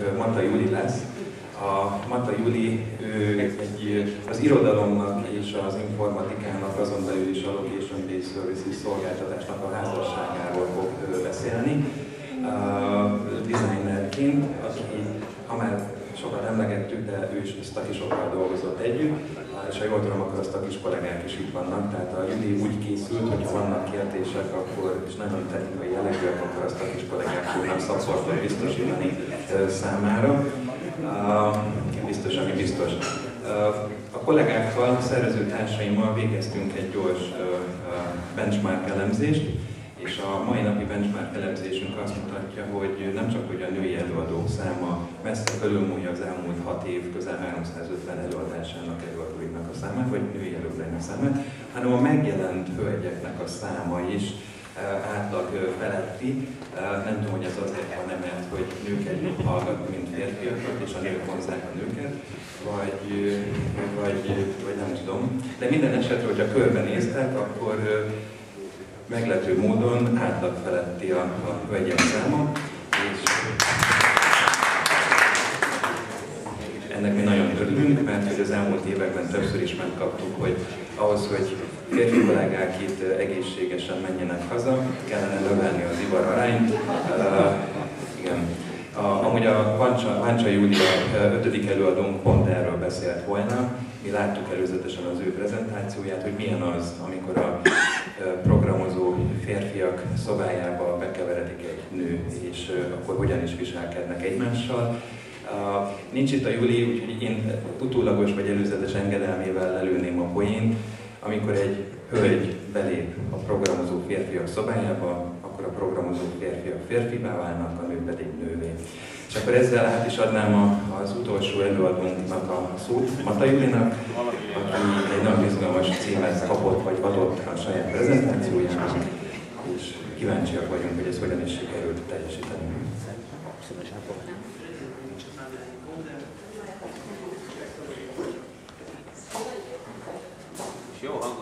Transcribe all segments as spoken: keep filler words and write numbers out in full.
Mata Júli lesz. A Mata Júli egy, az irodalomnak és az informatikának, azon belül is a Location-Based Services szolgáltatásnak a házasságáról fog beszélni. Designerként, aki, ha már sokat emlegettük, de ő is sztakisokkal dolgozott együtt, és ha jól tudom, akkor a sztakis kollégák is itt vannak, tehát a Júli úgy készült, hogyha vannak kérdések, akkor, és nagyon technikai jellegűek, akkor a sztakis kollégák tudnak szakportot biztosítani számára. Biztos, ami biztos. A kollégákkal, a szervezőtársaimmal végeztünk egy gyors benchmark elemzést, és a mai napi benchmark elemzésünk azt mutatja, hogy nem csak hogy a női előadók száma messze fölülmúlja az elmúlt hat év közel háromszázötven előadásának előadóinak a számát, vagy női előadóinak számát, hanem a megjelent hölgyeknek a száma is átlag feletti. Nem tudom, hogy ez azért van, mert hogy nők együtt hallgatnak, mint férfiakat, és a nők hozzák a nőket, vagy, vagy, vagy nem tudom. De minden esetre, hogyha körbenéztek, akkor meglepő módon átlag feletti a, a hölgyek száma, és ennek mi nagyon örülünk, mert hogy az elmúlt években többször is megkaptuk, hogy ahhoz, hogy férfi kollégák itt egészségesen menjenek haza, kellene növelni az ivar arányt. Uh, igen. A, amúgy a Váncsa, Váncsa Júlia ötödik előadónk pont erről beszélt volna. Mi láttuk előzetesen az ő prezentációját, hogy milyen az, amikor a programozó férfiak szobájába bekeveredik egy nő, és akkor hogyan is viselkednek egymással. Uh, nincs itt a Júli, úgyhogy én utólagos vagy előzetes engedelmével lelőném a poént. Amikor egy hölgy belép a programozó férfiak szobájába, akkor a programozó férfiak férfivá válnak, a nők pedig nővé. És akkor ezzel át is adnám a, az utolsó előadónknak a szót, Mata Júlinak, aki egy nagyon izgalmas címet kapott vagy adott a saját prezentációjának, és kíváncsiak vagyunk, hogy ez hogyan is sikerült teljesíteni. Jó, hangosan.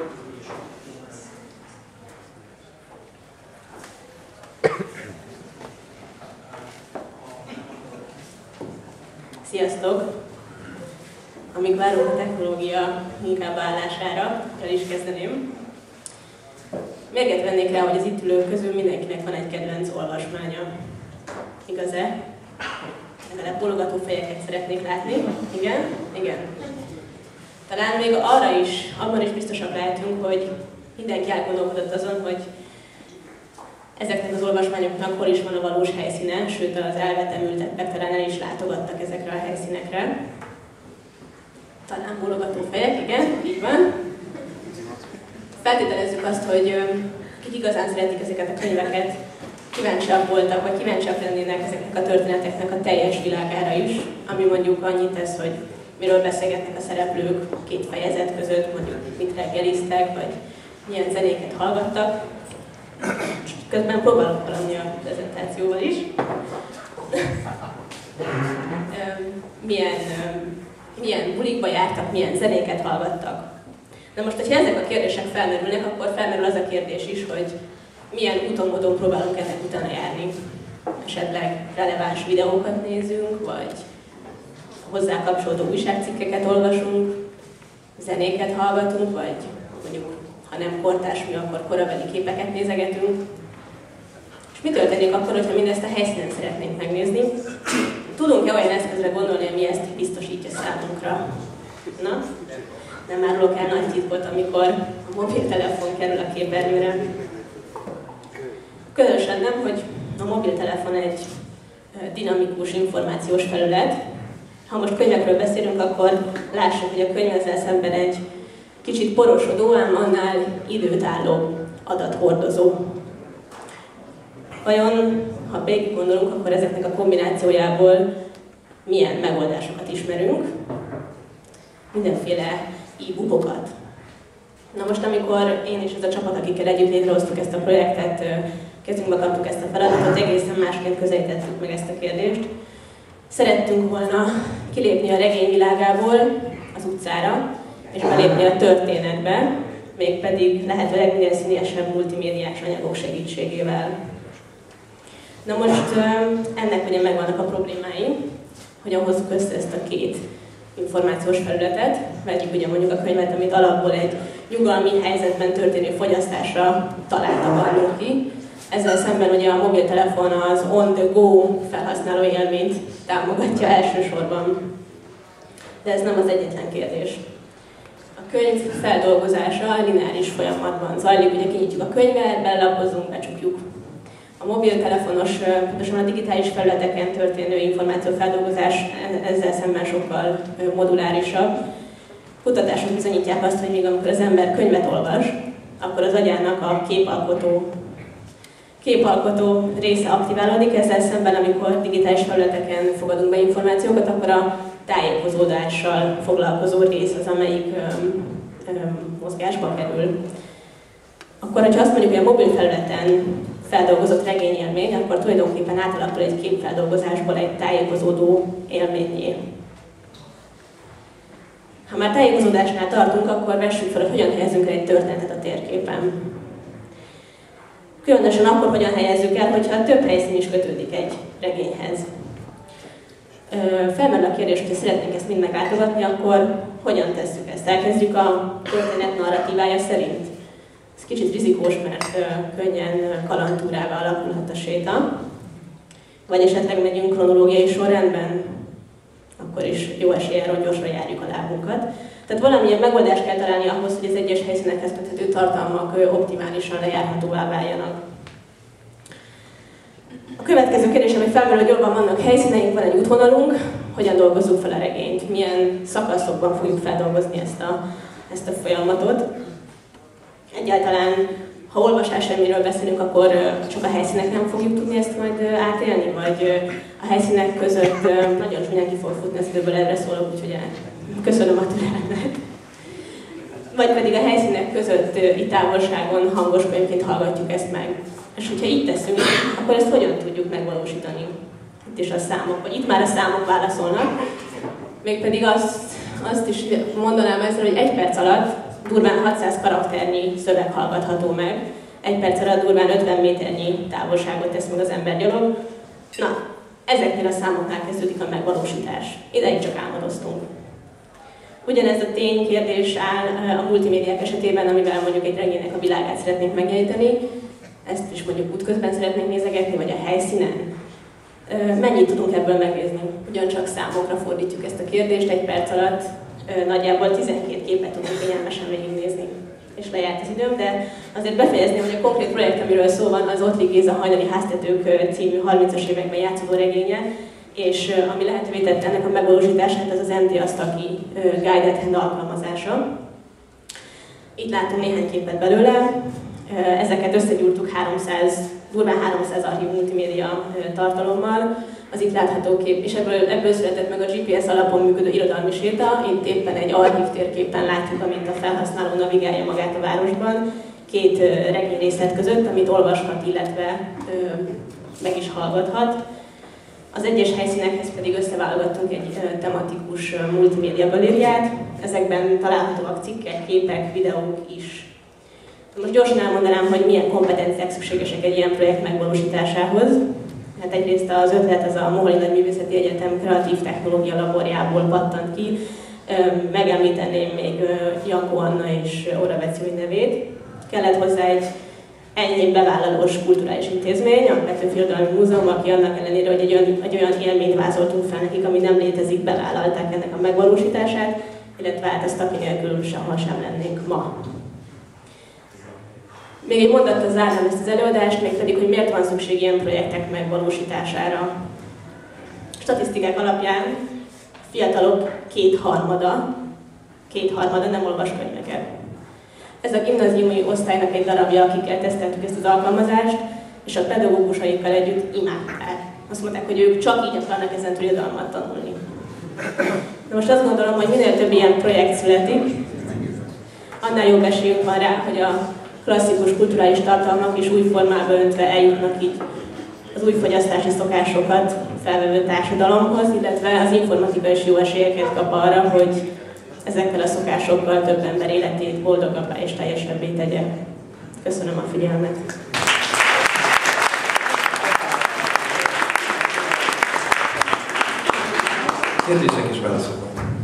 Sziasztok! Amíg várunk a technológia inkább állására, el is kezdeném. Mérget vennék rá, hogy az itt ülők közül mindenkinek van egy kedvenc olvasmánya. Igaz-e? Legalább bólogató fejeket szeretnék látni. Igen? Igen. Talán még arra is, abban is biztosak lehetünk, hogy mindenki elgondolkodott azon, hogy ezeknek az olvasmányoknak hol is van a valós helyszíne, sőt az elvetemültettek talán el is látogattak ezekre a helyszínekre. Talán bólogató fejek, igen, így van. Feltételezzük azt, hogy kik igazán szeretik ezeket a könyveket, kíváncsiak voltak, vagy kíváncsiak lennének ezeknek a történeteknek a teljes világára is, ami mondjuk annyit tesz, hogy miről beszélgetnek a szereplők két fejezet között, mondjuk mit reggeliztek, vagy milyen zenéket hallgattak. Közben próbálok valamni a prezentációval is. milyen, milyen bulikba jártak, milyen zenéket hallgattak. Na most, hogyha ezek a kérdések felmerülnek, akkor felmerül az a kérdés is, hogy milyen úton, módon próbálunk ennek utána járni. Esetleg releváns videókat nézünk, vagy hozzá kapcsolódó újságcikkeket olvasunk, zenéket hallgatunk, vagy mondjuk, ha nem kortárs mi, akkor korabeli képeket nézegetünk. És mi történik akkor, hogyha mindezt a helyszínen szeretnénk megnézni? Tudunk-e olyan eszközre gondolni, ami ezt biztosítja számunkra? Na? Nem árulok el nagy titkot, amikor a mobiltelefon kerül a képernyőre. Különösen nem, hogy a mobiltelefon egy dinamikus információs felület. Ha most könyvekről beszélünk, akkor lássuk, hogy a könyv ezzel szemben egy kicsit porosodó, ám annál időt álló adathordozó. Vajon, ha végig gondolunk, akkor ezeknek a kombinációjából milyen megoldásokat ismerünk? Mindenféle e-bookokat. Na most, amikor én és ez a csapat, akikkel együtt létrehoztuk ezt a projektet, kezünkbe kaptuk ezt a feladatot, egészen másként közelítettük meg ezt a kérdést. Szerettünk volna kilépni a regényvilágából az utcára, és belépni a történetbe, mégpedig lehetőleg minél színesebb multimédiás anyagok segítségével. Na most ennek ugye megvannak a problémái, hogyan hozzuk össze ezt a két információs felületet. Vegyük ugye mondjuk a könyvet, amit alapból egy nyugalmi helyzetben történő fogyasztásra találtak adnunk ki. Ezzel szemben ugye a mobiltelefon az on-the-go felhasználó élményt támogatja elsősorban. De ez nem az egyetlen kérdés. A könyv feldolgozása lineáris folyamatban zajlik, ugye kinyitjuk a könyvet, belelapozunk, becsukjuk. A mobiltelefonos, pontosan a digitális felületeken történő információfeldolgozás ezzel szemben sokkal modulárisabb. Kutatások bizonyítják azt, hogy még amikor az ember könyvet olvas, akkor az agyának a képalkotó, képalkotó része aktiválódik, ezzel szemben, amikor digitális felületeken fogadunk be információkat, akkor a tájékozódással foglalkozó rész az, amelyik öm, öm, mozgásba kerül. Akkor, hogyha azt mondjuk, hogy a mobil felületen feldolgozott regényélmény, akkor tulajdonképpen átalakul egy képfeldolgozásból egy tájékozódó élményé. Ha már tájékozódásnál tartunk, akkor vessük fel, hogy hogyan helyezünk el egy történetet a térképen. Különösen akkor hogyan helyezzük el, hogyha több helyszín is kötődik egy regényhez. Felmerül a kérdés, hogyha szeretnénk ezt mind meglátogatni, akkor hogyan tesszük ezt? Elkezdjük a történet narratívája szerint. Ez kicsit rizikós, mert könnyen kalandtúrává alakulhat a séta. Vagy esetleg megyünk kronológiai sorrendben, akkor is jó eséllyel gyorsan járjuk a lábunkat. Tehát valamilyen megoldást kell találni ahhoz, hogy az egyes helyszínekhez köthető tartalmak optimálisan lejárhatóvá váljanak. A következő kérdésem, hogy felmerül, hogy jobban vannak helyszíneink, van egy útvonalunk, hogyan dolgozzuk fel a regényt, milyen szakaszokban fogjuk feldolgozni ezt a, ezt a folyamatot. Egyáltalán, ha olvasás semmiről beszélünk, akkor csak a helyszíneken fogjuk tudni ezt majd átélni, vagy a helyszínek között nagyon csúnyán ki fog futni az időből, erre szólok, úgyhogy köszönöm a türelmet. Vagy pedig a helyszínek közötti távolságon hangos könyvként hallgatjuk ezt meg. És hogyha így teszünk, akkor ezt hogyan tudjuk megvalósítani? Itt is a számok, vagy itt már a számok válaszolnak. Mégpedig azt, azt is mondanám ezzel, hogy egy perc alatt durván hatszáz karakternyi szöveg hallgatható meg, egy perc alatt durván ötven méternyi távolságot tesz meg az ember gyalog. Na, ezeknél a számoknál kezdődik a megvalósítás. Ideig csak álmodoztunk. Ugyanez a ténykérdés áll a multimédiák esetében, amivel mondjuk egy regénynek a világát szeretnénk megjeleníteni. Ezt is mondjuk útközben szeretnénk nézegetni, vagy a helyszínen. Mennyit tudunk ebből megnézni? Ugyancsak számokra fordítjuk ezt a kérdést, egy perc alatt nagyjából tizenkét képet tudunk kényelmesen végignézni. És lejárt az időm, de azért befejezném, hogy a konkrét projekt, amiről szó van, az Ottlik Géza Hajnali háztetők című harmincas években játszódó regénye, és ami lehetővé tette ennek a megvalósítását, az az em té Astaki Guided Hand alkalmazása. Itt látunk néhány képet belőle, ezeket összegyúrtuk háromszáz, durván háromszáz archív multimédia tartalommal. Az itt látható kép, és ebből, ebből született meg a gé pé es alapon működő irodalmi séta. Itt éppen egy archív térképen látjuk, amint a felhasználó navigálja magát a városban, két regényrészlet között, amit olvashat, illetve ö, meg is hallgathat. Az egyes helyszínekhez pedig összeválogattunk egy ö, tematikus ö, multimédia galériát. Ezekben találhatóak cikkek, képek, videók is. Most gyorsan elmondanám, hogy milyen kompetenciák szükségesek egy ilyen projekt megvalósításához. Hát egyrészt az ötlet az a Moholi Nagyművészeti Egyetem kreatív technológia laborjából pattant ki. Megemlíteném még Jankó Anna és Oravec Júj nevét. Kellett hozzá egy enyhébb bevállalós kulturális intézmény, a Petőfi Irodalmi Múzeum, aki annak ellenére, hogy egy olyan, egy olyan élményt vázoltunk fel nekik, ami nem létezik, bevállalták ennek a megvalósítását, illetve hát ezt aki nélkül sehol sem lennénk ma. Még egy mondattal zárnám ezt az előadást, mégpedig, hogy miért van szükség ilyen projektek megvalósítására. Statisztikák alapján a fiatalok kétharmada, kétharmada nem olvas könyveket. Ez a gimnáziumi osztálynak egy darabja, akikkel teszteltük ezt az alkalmazást, és a pedagógusaikkal együtt imádták. Azt mondták, hogy ők csak így akarnak ezen irodalmat tanulni. De most azt gondolom, hogy minél több ilyen projekt születik, annál jobb esélyünk van rá, hogy a klasszikus kulturális tartalmak is új formába öntve eljutnak így az új fogyasztási szokásokat felvevő társadalomhoz, illetve az informatika is jó esélyeket kap arra, hogy ezekkel a szokásokkal több ember életét boldogabbá és teljesebbé tegye. Köszönöm a figyelmet! Kérdések és válaszok.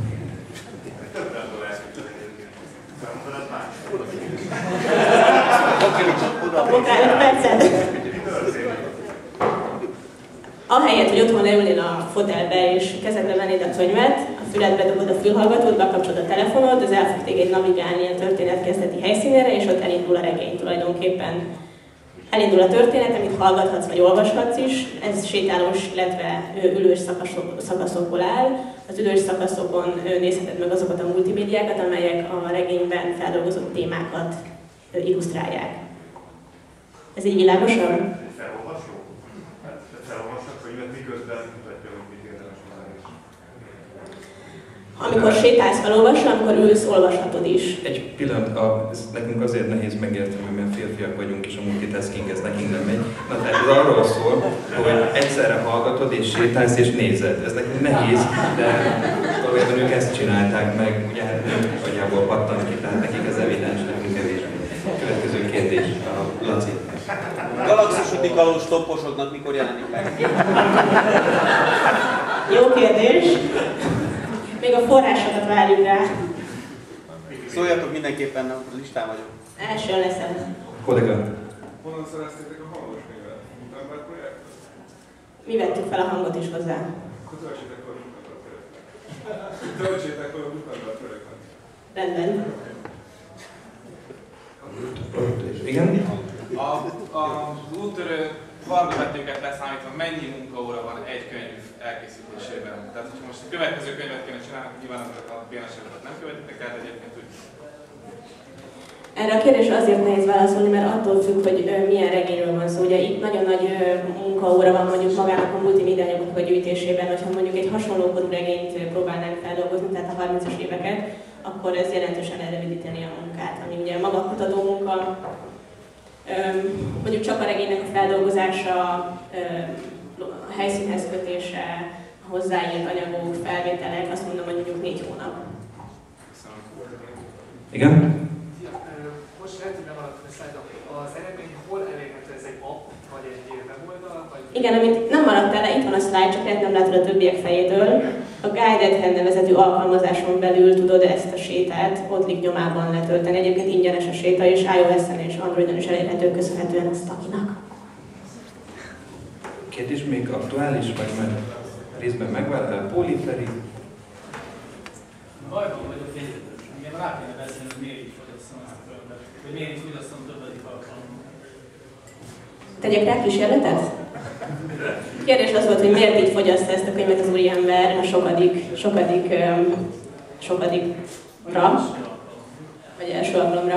Ahelyett, hogy otthon leülnél a fotelbe és kezedbe vennéd a könyvet, a füledbe dobod a fülhallgatót, bekapcsolod a telefonod, az el fog téged navigálni a történet kezdeti helyszínére, és ott elindul a regény tulajdonképpen. Elindul a történet, amit hallgathatsz vagy olvashatsz is, ez sétálós, illetve ülős szakaszokból áll. Az ülős szakaszokon nézheted meg azokat a multimédiákat, amelyek a regényben feldolgozott témákat illusztrálják. Ez így világosan? Felolvasó? Felolvasó a könyvet, miközben mutatja, hogy mit érdemes már is. Amikor sétálsz, felolvasol, amikor ülsz, olvashatod is. Egy pillanat, a, ez nekünk azért nehéz megérteni, mert férfiak vagyunk, és a multitasking ez nekünk nem megy. Na tehát ez arról szól, hogy egyszerre hallgatod és sétálsz és nézed. Ez nekünk nehéz, de valójában ők ezt csinálták meg, ugye nagyjából pattan ki, tehát nekik ez evidens, nekünk kevésbé. Következő kérdés, a Laci. Galaxis utikalós topposodnak mikor jelenik meg? Jó kérdés. Még a forrásokat várjuk rá. Szóljatok mindenképpen, a listán vagyok. Első leszem. Kollega. Honnan szereztétek a hangos könyvet? Mutatbár projektet? Mi vettük fel a hangot is hozzá. Akkor töltsétek fel a mutatbár projektet. Töltsétek fel a mutatbár projektet. Rendben. Igen? A, az úttörő kardovetőket leszámítva mennyi munkaóra van egy könyv elkészítésében? Tehát, hogyha most a következő könyvet kéne csinálni, nyilván azokat a bé en es-eket nem követitek, tehát egyébként úgy. Erre a kérdésre azért nehéz válaszolni, mert attól függ, hogy ö, milyen regényről van szó. Ugye itt nagyon nagy ö, munkaóra van mondjuk magának a multimédiájogok a gyűjtésében, hogyha mondjuk egy hasonló korú regényt próbálnánk feldolgozni, tehát a harmincas éveket, akkor ez jelentősen elrövidíteni a munkát, ami ugye maga a kutató munka, mondjuk csak a regénynek a feldolgozása, a helyszínhez kötése, a hozzáírt anyagok, felvételek, azt mondom, hogy mondjuk négy hónap. Igen? Most lehet, hogy nem maradtam a szlájdon. Az eredmény hol elérhető? Ez egy app, vagy egy weboldal? Vagy... Igen, amit nem maradt el, itt van a slide, csak lehet nem látod a többiek fejétől. A Guided Hand nevezetű alkalmazáson belül tudod ezt a sétát ott nyomában letölteni. Egyébként ingyenes a séta, és iOS-en és Androidon is elérhető köszönhetően a Stakinak. Kérdés még aktuális, vagy már részben megváltál? Póli, Feri? Bajban vagyok egyetlen. Igen, rá kéne beszélni, hogy miért így fogyasztom ezt a könyvet. Vagy miért így fogyasztom többedik alkalommal. Tegyek rá kísérletet? Kérdés az volt, hogy miért így fogyasztja ezt a könyvet az úriember a sokadik, sokadik, sokadikra, vagy első alkalomra.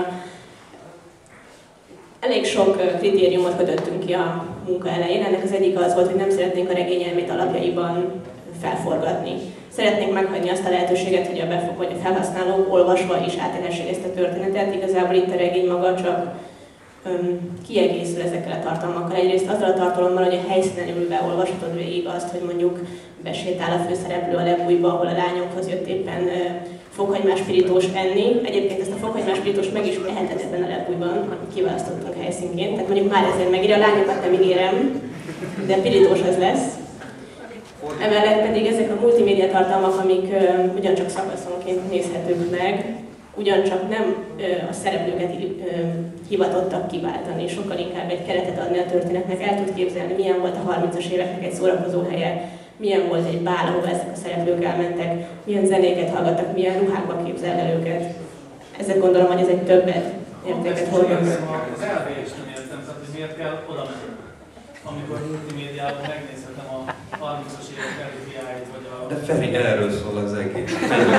Elég sok kritériumot kötöttünk ki a munka elején. Ennek az egyik az volt, hogy nem szeretnénk a regényelmét alapjaiban felforgatni. Szeretnénk meghagyni azt a lehetőséget, hogy a, befog, hogy a felhasználók olvasva is átélhessék ezt a történetet. Igazából itt a regény maga csak öm, kiegészül ezekkel a tartalmakkal. Egyrészt azzal a tartalommal, hogy a helyszínen ülve olvashatod végig azt, hogy mondjuk besétál a főszereplő a lebújba, ahol a lányokhoz jött éppen ö, fokhagymás pirítós enni. Egyébként ezt a fokhagymás pirítós meg is eheted ebben a lebújban, amit kiválasztottunk helyszínként. Tehát mondjuk már ezért megírja, a lányokat nem ígérem, de pirítós az lesz. Emellett pedig ezek a multimédia tartalmak, amik ö, ugyancsak szakaszonként nézhetők meg, ugyancsak nem ö, a szereplőket ö, hivatottak kiváltani, sokkal inkább egy keretet adni a történetnek. El tud képzelni, milyen volt a harmincas éveknek egy szórakozó helye, milyen volt egy bál, ahova ezek a szereplők elmentek, milyen zenéket hallgattak, milyen ruhákba képzel el őket. Ezért gondolom, hogy ez egy többet értéket hordoz. Az elvégést nem értem, tehát hogy miért kell oda menni, amikor multimédiában megnézhetem a harmincas évek előfiáit, vagy a... De Feri, erről szól az egész.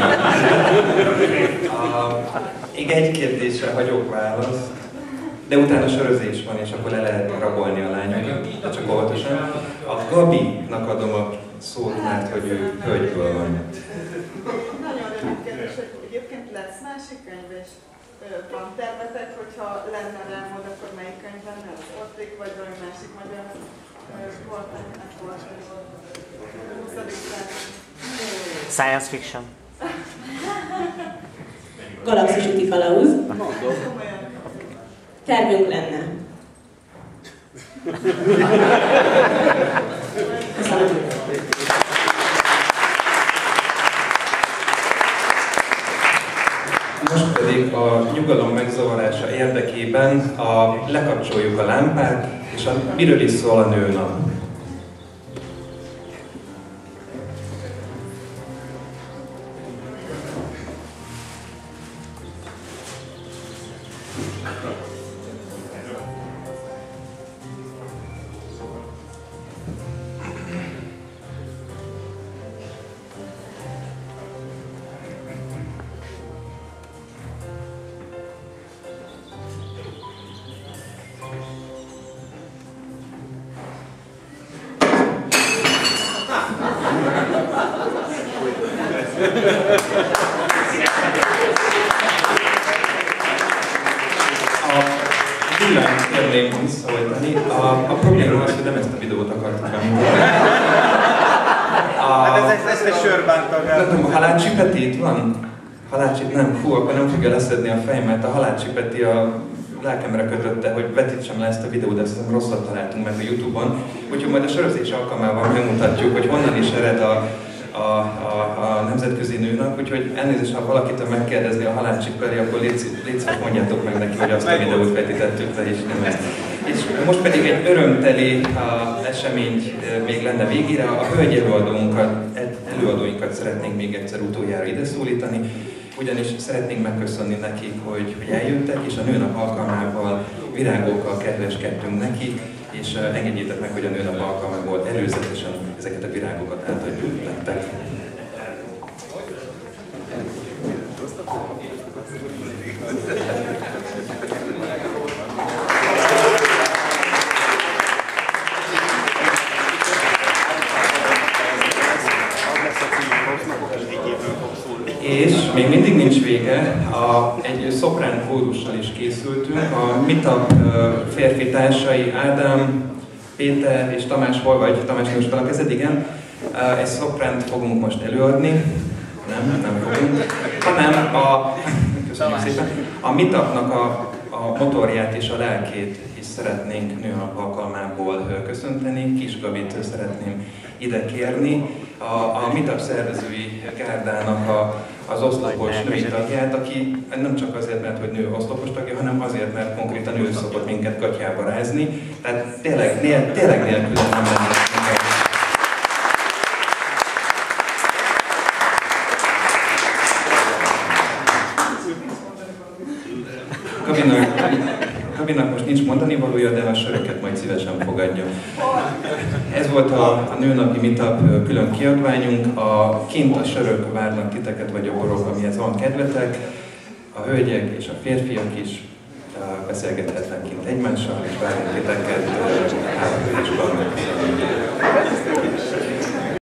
uh, még egy kérdésre hagyok választ, de utána sörözés van, és akkor le lehet rabolni a lányokat, de csak óvatosan. A Gabinak adom a szót, mert hogy ő hölgyből van. Nagyon rövid kérdés, hogy egyébként lesz másik könyv, és van tervetek, hogyha lenne elmond, akkor melyik könyv lenne? Az Ortrik, vagy valami másik magyar volt, nem volt, huszadik Science fiction. Galaxis úti kalauz. Tervünk lenne. Köszönöm. Most pedig a nyugalom megzavarása érdekében a, lekapcsoljuk a lámpát, és a, miről is szól a nőnap. A, a probléma az, hogy nem ezt a videót akartam bemutatni. Hát ez, ez egy sörbántag. Nem tudom, a Halácsi Peti itt van? Halácsi, nem, hú, akkor nem fogja leszedni a fejemet. A Halácsi Peti a lelkemre kötötte, hogy vetítsem le ezt a videót, de azt hiszem rosszat találtunk meg a Youtube-on. Úgyhogy majd a sörözés alkalmával megmutatjuk, hogy honnan is ered a, a, a, a nemzetközi nőnap. Úgyhogy elnézést, ha valakitől megkérdezni a Halácsi Peti, akkor légy mondjátok meg neki, hogy azt a videót vetítettük le, és nem ezt. És most pedig egy örömteli uh, esemény uh, még lenne végére. A hölgy előadóinkat, előadóinkat szeretnénk még egyszer utoljára ide szólítani, ugyanis szeretnénk megköszönni nekik, hogy, hogy eljöttek, és a nőnap alkalmával virágokkal kedveskedtünk nekik, és uh, engedjétek meg, hogy a nőnap alkalmából előzetesen ezeket a virágokat átadjuk nektek. És még mindig nincs vége, a, egy szoprán kórussal is készültünk. A Meetup férfi társai, Ádám, Péter és Tamás, hol vagy? Tamás, nem is fel a kezed, igen. Egy szopránt fogunk most előadni. Nem, nem fogunk. Hanem a, köszönjük szépen, a Meetupnak a, a motorját és a lelkét is szeretnénk nőnap alkalmából köszönteni. Kis Gabit szeretném ide kérni. A, a Meetup szervezői gárdának a, az oszlopos női tagját, aki nem csak azért, mert hogy nő oszlopos tagja, hanem azért, mert konkrétan ő szokott minket gatyába rázni. Tehát tényleg, nél, tényleg nélkül nem lenne minket. Gabinak, Gabinak most nincs mondani valója, de a söröket majd szívesen fogadja. Ez volt a, a nőnapi Meetup külön kiadványunk. A, kint a sörök várnak titeket, vagy a borok, amihez van kedvetek. A hölgyek és a férfiak is beszélgethetnek kint egymással, és várnak titeket